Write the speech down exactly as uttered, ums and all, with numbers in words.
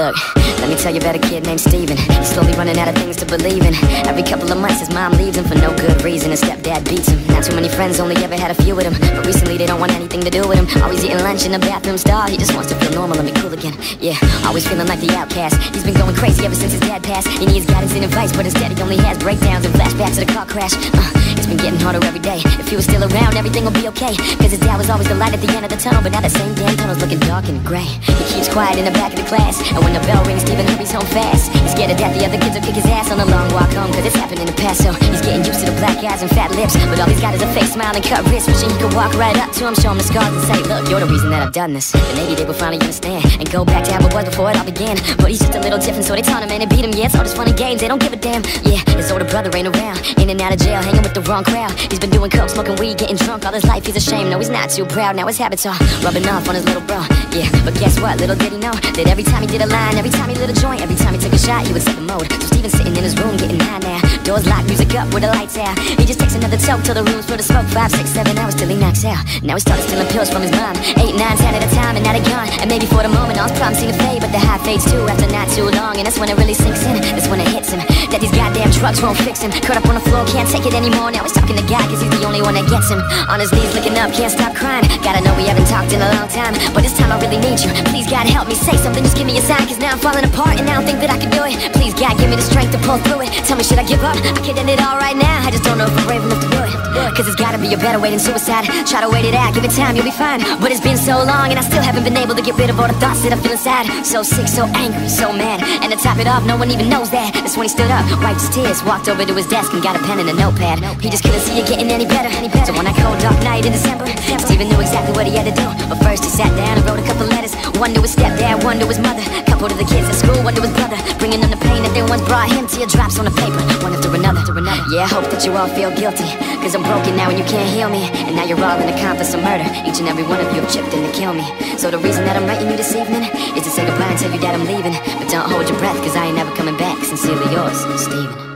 Look, let me tell you about a kid named Steven. He's slowly running out of things to believe in. Every couple of months his mom leaves him for no good reason. His stepdad beats him. Not too many friends, only ever had a few with him. But recently they don't want anything to do with him. Always eating lunch in the bathroom stall. He just wants to feel normal and be cool again. Yeah, always feeling like the outcast. He's been going crazy ever since his dad passed. He needs guidance and advice, but instead he only has breakdowns and flashbacks of the car crash. uh, It's been getting harder every day. If he was still around, everything will be okay. Cause his dad was always the light at the end of the tunnel. But now that same damn tunnel's looking dark and gray. He keeps quiet in the back of the class, and when the bell rings, Steven hurries home fast. He's scared to death the other kids will kick his ass on the long walk home, cause it's happened in the past. So he's getting used to the black eyes and fat lips, but all he's got is a fake smile and cut wrists. Wishing he could walk right up to him, show him the scars and say, look, you're the reason that I've done this. And maybe they will finally understand and go back to how it was before it all began. But he's just a little different, so they taunt him and they beat him. Yeah, it's all just fun and games, they don't give a damn. Yeah, his older brother ain't around, in and out of jail, hanging with the wrong crowd. He's been doing coke, smoking weed, getting drunk all his life. He's ashamed, no, he's not too proud. Now his habits are rubbing off on his little bro. Yeah, but guess what, little did he know that every time he did a line, every time he lit a joint, every time he took a shot, he would set the mode. So Steven's sitting in his room getting high now. Doors locked, music up with the lights out. He just takes another toke till the room's full of smoke. Five, six, seven hours till he knocks out. Now he started stealing pills from his mom. Eight, nine, ten at a time, and now they're gone. And maybe for the moment all his problems seem to fade, but the high fades too after not too long. And that's when it really sinks in, that's when it hits him, that these goddamn drugs won't fix him. Caught up on the floor, can't take it anymore. Now he's talking to God, cause he's the only one that gets him. On his knees looking up, can't stop crying. Gotta know we haven't talked in a long time, but this time I really need you. Please God help me, say something, just give me a sign. Cause now I'm falling apart and I don't think that I can do it. Please God give me the strength to pull through it. Tell me, should I give up? I could end it all right now, I just don't know if I'm brave enough to do it. Cause there's gotta be a better way than suicide. Try to wait it out, give it time, you'll be fine. But it's been so long and I still haven't been able to get rid of all the thoughts that I feel inside. So sick, so angry, so mad. And to top it off, no one even knows that. That's when he stood up, wiped his tears, walked over to his desk and got a pen and a notepad. He just couldn't see it getting any better. So on that cold dark night in December, Steven knew exactly what he had to do. But first he sat down and wrote a couple letters. One to his stepdad, one to his mother, couple to the kids at school, one to his brother, bringing them the pain that they once brought him. Teardrops on the paper, one after another, to another. Yeah, I hope that you all feel guilty, cause I'm broken now and you can't heal me. And now you're all in accomplice of murder. Each and every one of you have chipped in to kill me. So the reason that I'm writing you this evening is to say goodbye and tell you that I'm leaving. But don't hold your breath, cause I ain't never coming back. Sincerely yours, Steven.